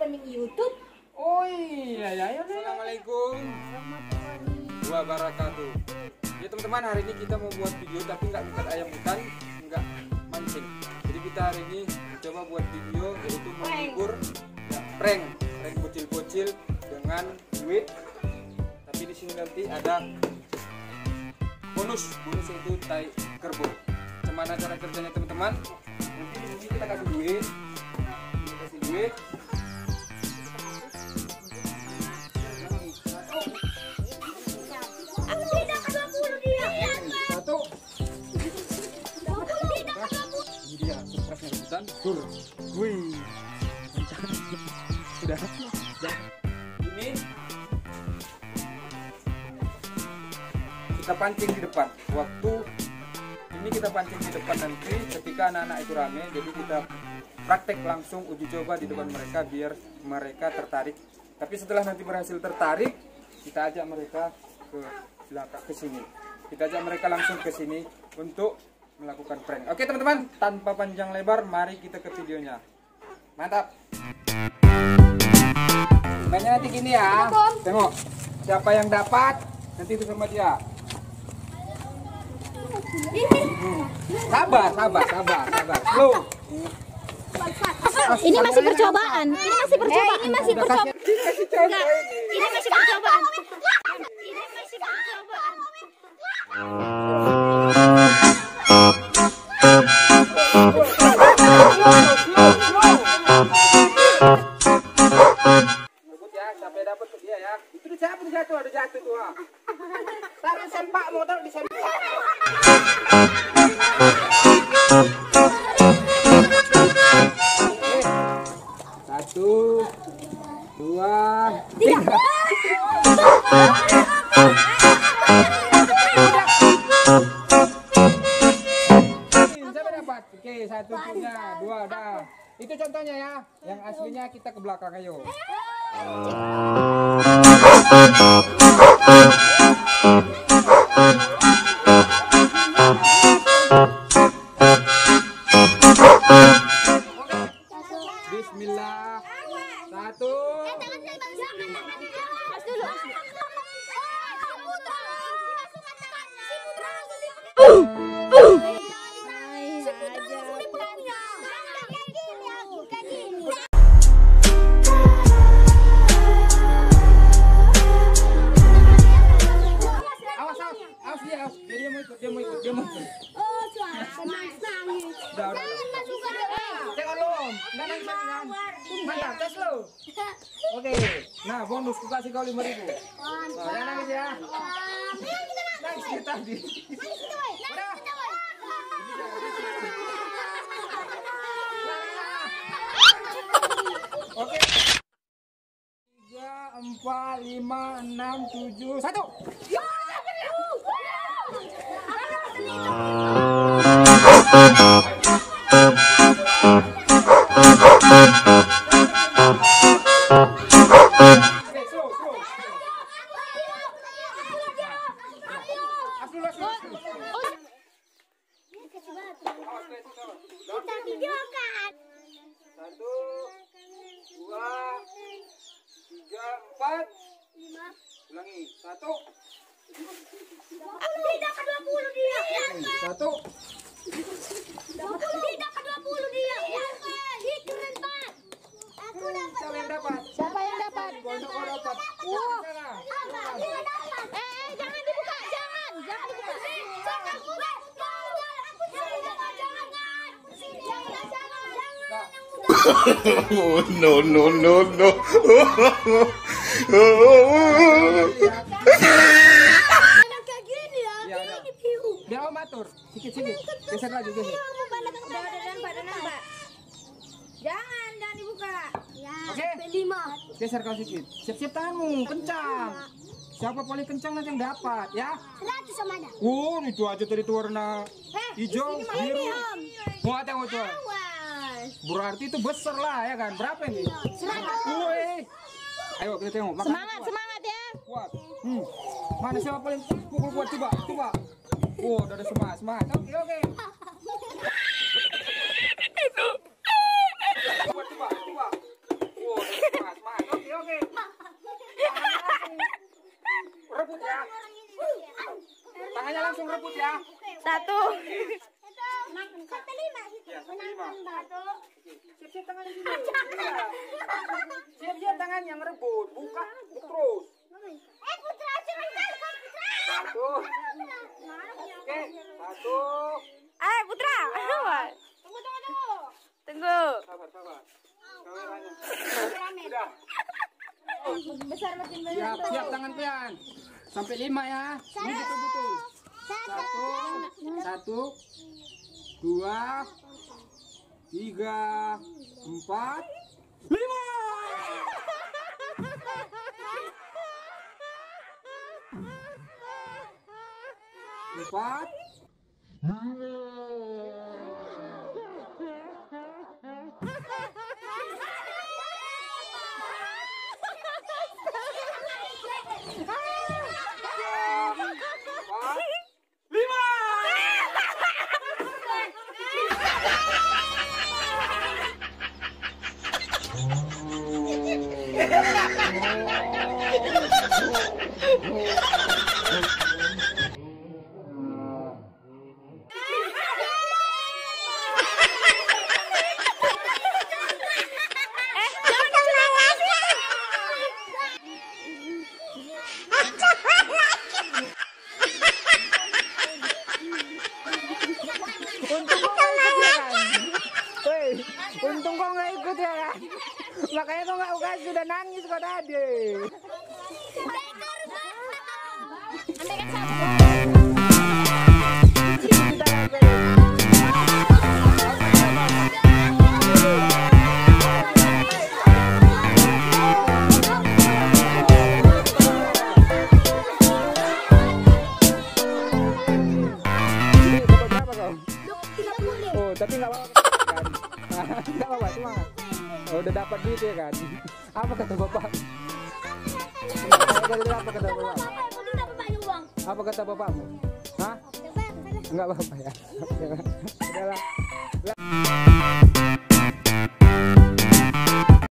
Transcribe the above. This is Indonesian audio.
streaming YouTube. Oh iya, ya. Assalamualaikum warahmatullahi wabarakatuh. Ya teman-teman, hari ini kita mau buat video tapi nggak ikat ayam hutan, nggak mancing. Jadi kita hari ini coba buat video yaitu menghibur, ya, prank bocil-bocil dengan duit. Tapi di sini nanti ada bonus itu tai kerbau. Gimana cara kerjanya teman-teman? Nanti di sini kita kasih duit. Wih, sudah ini kita pancing di depan. Waktu ini kita pancing di depan, nanti ketika anak-anak itu rame, jadi kita praktek langsung uji coba di depan mereka biar mereka tertarik. Tapi setelah nanti berhasil tertarik, kita ajak mereka ke belakang, ke sini. Kita ajak mereka langsung ke sini untuk melakukan prank. Oke teman-teman, tanpa panjang lebar, mari kita ke videonya. Mantap. Mainnya nanti gini ya. Tengok, siapa yang dapat nanti itu sama dia. Sabar. Slow. Ini masih percobaan. Ini masih percobaan. Rebut ya, sampai dapat tuh dia ya. Itu ada jatuh tuh. Taruh sempak motor di sempak. Satu, dua, tiga. Sampai dapat. Oke, satu punya, dua dah. Itu contohnya ya. Yang aslinya kita ke belakang, ayo. Bismillah. Satu. Dia mau ikut. Oh, udah. Tengok lo, nggak nangis kan? Mantap, tes lo. Oke, nah bonus aku kasih kau 5.000. Nah, jangan nangis ya. Nangis kita tadi. Udah. Oke. 3, 4, 5, 6, 7, 1. Satu, dua, tiga, empat, lima. Ulangi. Satu. Aku dapat 20 dia. Satu. Dapat 20 dia. Keren banget. Aku dapat. Siapa yang dapat? Siapa yang dapat? Kau dapat. Wah. Sana. Jangan dibuka, jangan dibuka. Oh, no. Kayak gini ya. Ini biru. Biar om atur. Sikit. Geser lagi, geser. Mbak. Jangan dibuka. Ya. Oke. 5. Geser kau sikit. Siap-siap tanganmu, kencang. Siapa paling kencang nanti yang dapat, ya? 100 sama ada. Oh, itu aja tadi tuh warna hijau, biru. Mau tengok tuh. Berarti itu besar lah ya kan? Berapa ini? 100. Woi. Ayo kita tengok. Semangat ya. Kuat. Mana siapa paling pukul kuat, coba. Oh, udah ada semangat. Oke. Coba. Oh, Satu. Sampai 5. Ya, sampai 5. Satu. Siap-siap tangannya dulu. Siap-siap tangannya ngerebut. Buka terus. Putra sebentar, Putra. Satu. Oke, satu. Putra. Tunggu. Tunggu. Sabar. Kameranya. Sudah. Besar makin Siap tangan pian. Sampai 5 ya. Ini betul-betul. 1, 2, 3, 4, 5. Empat. Untung kok nggak ikut ya kan? Makanya kok nggak UKS sudah nangis kok tadi. Oh, tapi nggak apa-apa kan? Nggak apa-apa, semangat. Oh, udah dapat duit ya kan? Apa kata bapak? Apa kata bapak? Apa kata bapakmu? Hah? Nggak apa-apa ya. Udahlah.